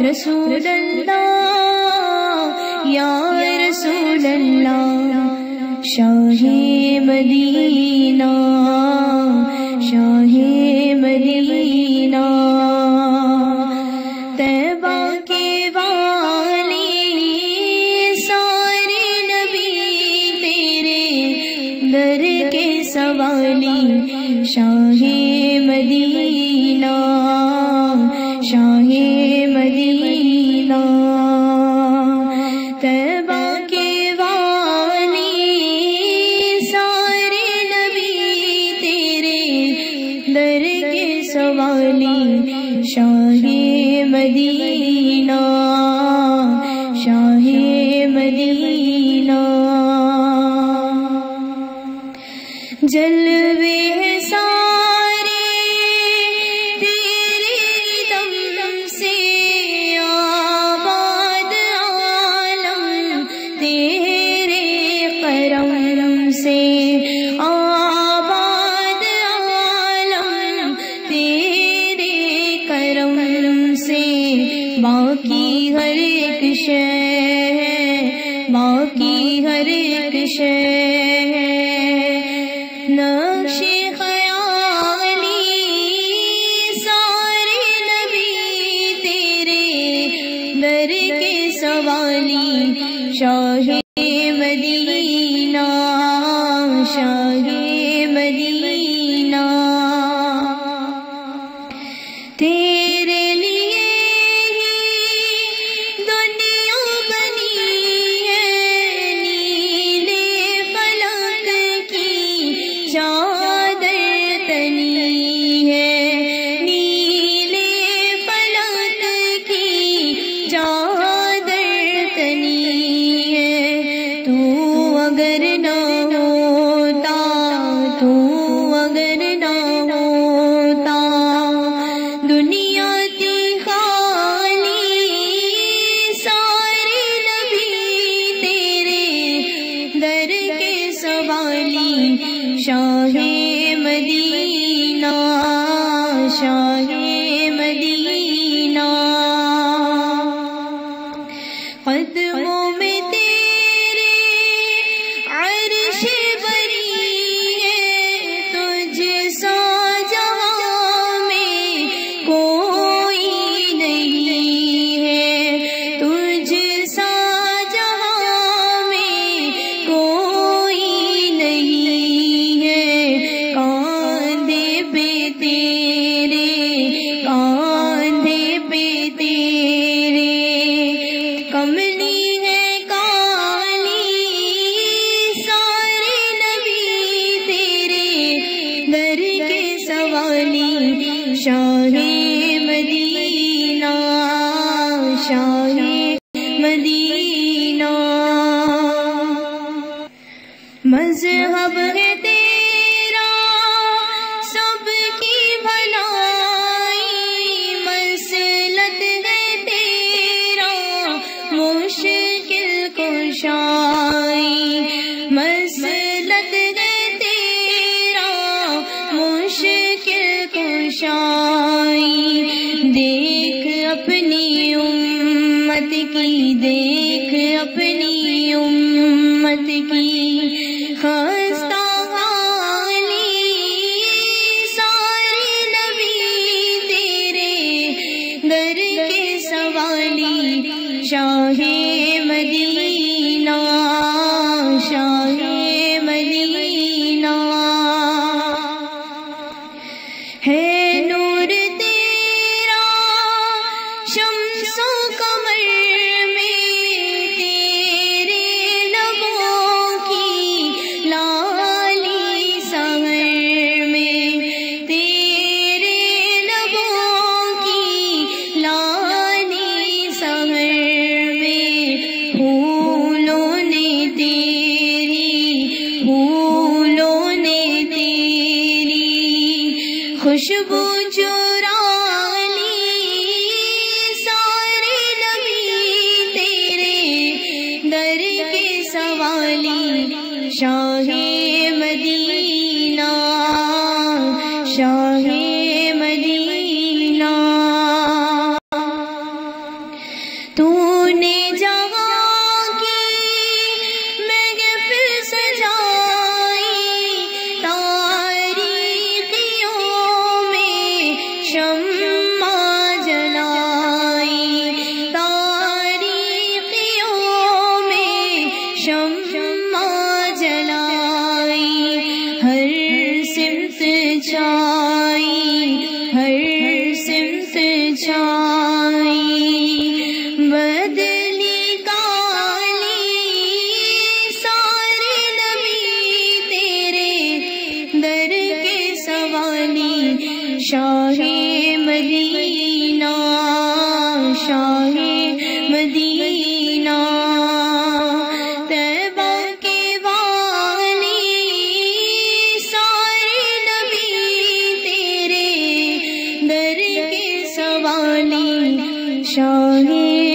رسول اللہ یا رسول اللہ، شاہ مدینہ شاہ مدینہ، طیبہ کے والی سارے نبی تیرے در کے سوالی، شاہ مدینہ شاہ مدینہ، طیبہ کے والی سارے نبی تیرے در کے سوالی، شاہ مدینہ شاہ مدینہ، جلوے سارے تیرے دم سے آباد عالم، تیرے کرم سے آباد عالم، تیرے کرم سے باقی ہر ایک شے ہے، باقی ہر ایک شے ہے، نقش خیالی سارے نبی تیرے در کے سوالی، شاہ مدینہ شاہ مدینہ، تیرے لیے ہی دنیا بنی ہے، نیلے فلک کی چادر تنی ہے، نیلے فلک کی چادر تنی ہے، تو اگر نہ ہوتا، تو اگر نہ ہوتا دنیا تھی خالی، سارے نبی تیرے در کے سوالی، شاہ مدینہ شاہ مدینہ، قدموں میں تیرے عرش بری ہے، تجھ سا جہاں میں کوئی نہیں ہے، تجھ سا جہاں میں کوئی نہیں ہے، کاندھے پہ تیرے کاندھے پہ تیرے کملی ہے کالی، سارے نبی تیرے در کے سوالی، شاہ مدینہ شاہ مدینہ، مذہب ہے تیرا سب کی بھلائی، مسلک ہے تیرا مشکل کشائی، مسلک ہے تیرا مشکل کشائی، دیکھ اپنی امت کی، دیکھ اپنی امت کی خستہ حالی، سارے نبی تیرے در کے سوالی، شاہ مدینہ شاہ مدینہ، ہے نور تیرا شمس و قمر میں، تیرے لبوں کی لالی سحر میں، تیرے لبوں کی لالی سحر میں، پھولوں نے تیری خوشبو چرا لی، سارے نبی تیرے در کے سوالی، شاہ مدینہ شاہ مدینہ، چھائی ہر سمت چھائی بدلی کالی سارے نبی تیرے در کے سوالی شاہ مدینہ شاہ مدینہ طیبہ کے والی سارے نبی تیرے در کے سوالی شاہ